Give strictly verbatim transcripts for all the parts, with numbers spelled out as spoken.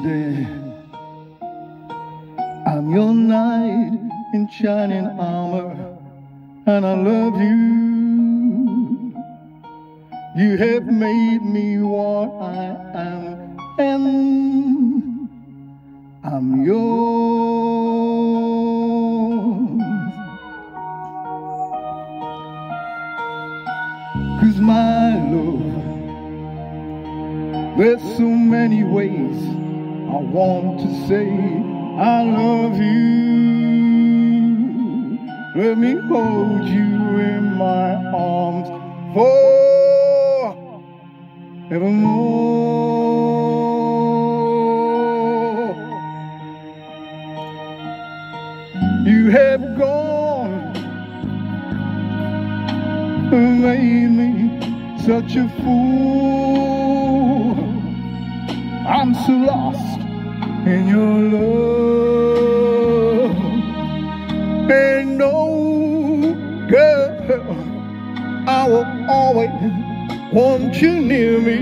lady. I'm your knight in shining armor, and I love you. You have made me what I am, and I'm yours. 'Cause my love, there's so many ways I want to say I love you. Let me hold you in my arms forevermore. You have gone and made me such a fool. I'm so lost in your love, and no girl, I will always want you near me.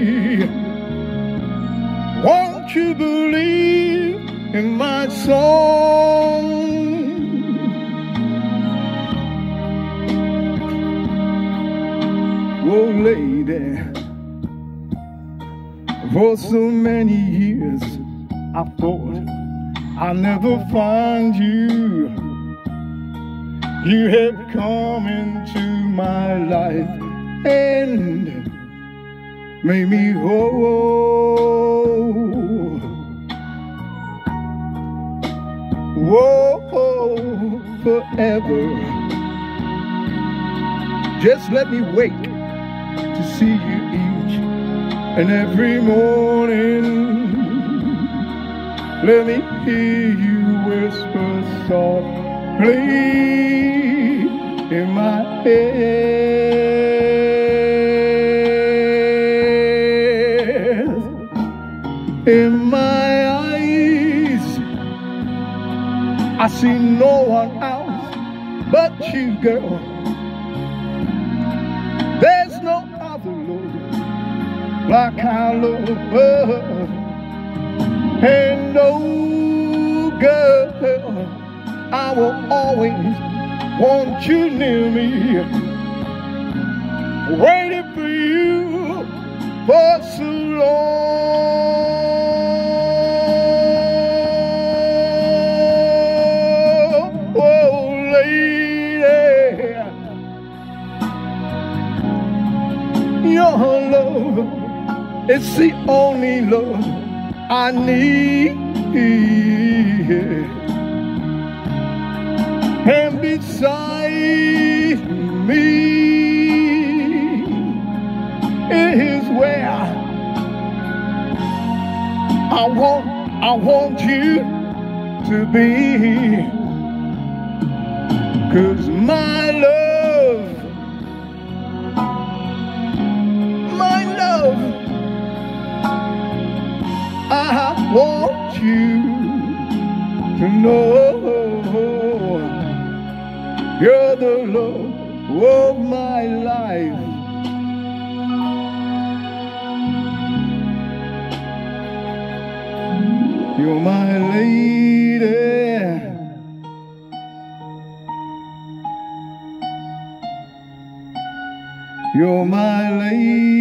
Won't you believe in my song? Oh lady, for so many years I thought I'd never find you. You have come into my life and made me whole. Whoa, forever. Just let me wake to see you each and every morning. Let me hear you whisper softly in my ear. In my eyes, I see no one else but you, girl. There's no other love like our love. And no girl, I will always want you near me, waiting for you for so long. Oh lady, your love is the only love I need, and beside me is where I want, I want you to be. 'Cause my love, my love, I want you to know you're the love of my life. You're my lady. You're my lady.